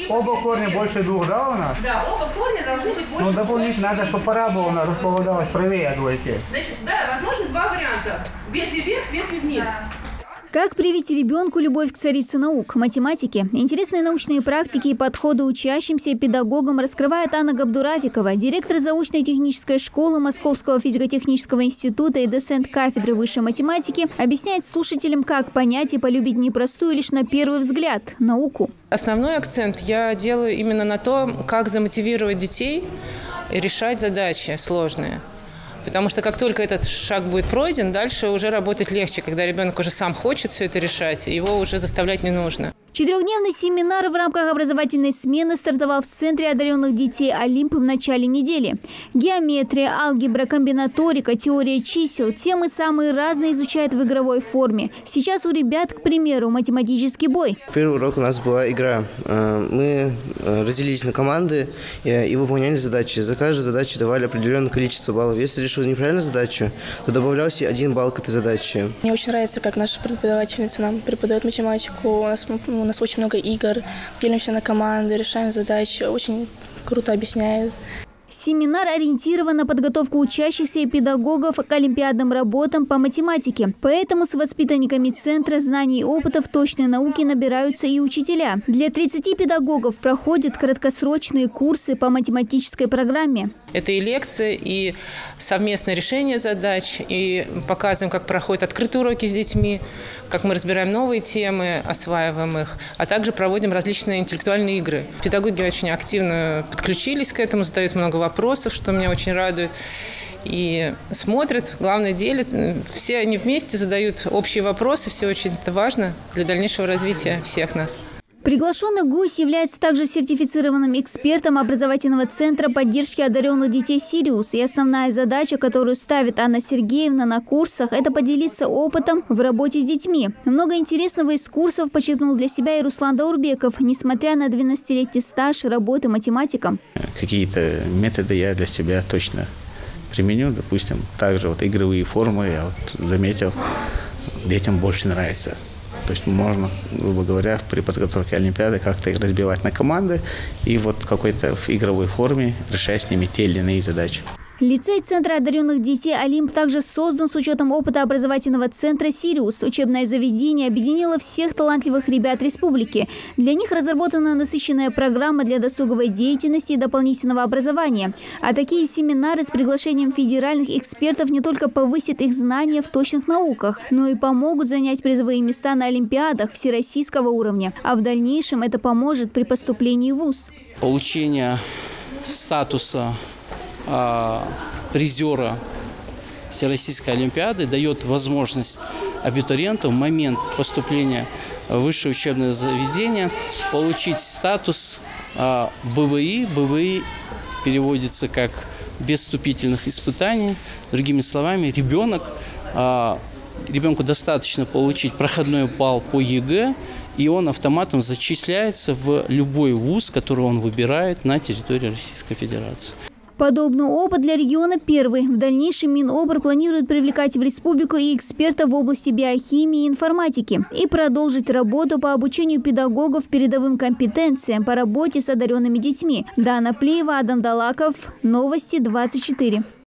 Оба корня больше 2, да, у нас? Да, оба корня должны быть больше. Ну, дополнительно надо, чтобы парабола у нас располагалась правее двойки. Значит, да, возможно, два варианта. Ветви вверх, ветви вниз. Как привить ребенку любовь к царице наук, математике? Интересные научные практики и подходы учащимся и педагогам раскрывает Анна Габдурафикова, директор заочной технической школы Московского физико-технического института и доцент кафедры высшей математики, объясняет слушателям, как понять и полюбить непростую лишь на первый взгляд науку. Основной акцент я делаю именно на том, как замотивировать детей решать задачи сложные. Потому что как только этот шаг будет пройден, дальше уже работать легче, когда ребенок уже сам хочет все это решать, его уже заставлять не нужно. Четырехдневный семинар в рамках образовательной смены стартовал в Центре одаренных детей «Олимп» в начале недели. Геометрия, алгебра, комбинаторика, теория чисел – темы самые разные изучают в игровой форме. Сейчас у ребят, к примеру, математический бой. Первый урок у нас была игра. Мы разделились на команды и выполняли задачи. За каждую задачу давали определенное количество баллов. Если решил неправильную задачу, то добавлялся 1 балл к этой задаче. Мне очень нравится, как наша преподавательница нам преподает математику. У нас очень много игр, делимся на команды, решаем задачи. Очень круто объясняет. Семинар ориентирован на подготовку учащихся и педагогов к олимпиадным работам по математике. Поэтому с воспитанниками Центра знаний и опыта в точной науке набираются и учителя. Для 30 педагогов проходят краткосрочные курсы по математической программе. Это и лекции, и совместное решение задач, и показываем, как проходят открытые уроки с детьми, как мы разбираем новые темы, осваиваем их, а также проводим различные интеллектуальные игры. Педагоги очень активно подключились к этому, задают много вопросов, что меня очень радует. И смотрят, главное, делят. Все они вместе задают общие вопросы, все очень это важно для дальнейшего развития всех нас. Приглашенный гость является также сертифицированным экспертом образовательного центра поддержки одаренных детей «Сириус». И основная задача, которую ставит Анна Сергеевна на курсах, это поделиться опытом в работе с детьми. Много интересного из курсов почерпнул для себя и Руслан Даурбеков, несмотря на 12-летний стаж работы математиком. Какие-то методы я для себя точно применю. Допустим, также игровые формы я заметил, детям больше нравится. То есть можно, грубо говоря, при подготовке Олимпиады как-то их разбивать на команды и в какой-то игровой форме решать с ними те или иные задачи. Лицей Центра одаренных детей «Олимп» также создан с учетом опыта образовательного центра «Сириус». Учебное заведение объединило всех талантливых ребят республики. Для них разработана насыщенная программа для досуговой деятельности и дополнительного образования. А такие семинары с приглашением федеральных экспертов не только повысят их знания в точных науках, но и помогут занять призовые места на олимпиадах всероссийского уровня. А в дальнейшем это поможет при поступлении в вуз. Получение статуса призера Всероссийской Олимпиады дает возможность абитуриенту в момент поступления в высшее учебное заведение получить статус БВИ. БВИ переводится как без вступительных испытаний. Другими словами, ребенку достаточно получить проходной балл по ЕГЭ, и он автоматом зачисляется в любой вуз, который он выбирает на территории Российской Федерации. Подобный опыт для региона первый. В дальнейшем Минобр планирует привлекать в республику и экспертов в области биохимии и информатики и продолжить работу по обучению педагогов передовым компетенциям по работе с одаренными детьми. Дана Плеева, Адам Далаков. Новости 24.